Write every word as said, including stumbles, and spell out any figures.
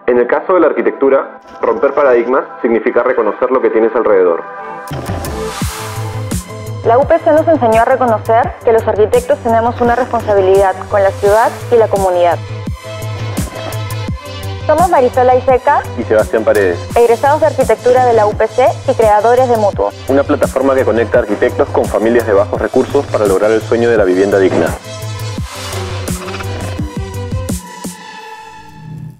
En el caso de la arquitectura, romper paradigmas significa reconocer lo que tienes alrededor. La U P C nos enseñó a reconocer que los arquitectos tenemos una responsabilidad con la ciudad y la comunidad. Somos Marisol Aiseca Y Sebastián Paredes, egresados de arquitectura de la U P C y creadores de Mutuo, una plataforma que conecta arquitectos con familias de bajos recursos para lograr el sueño de la vivienda digna.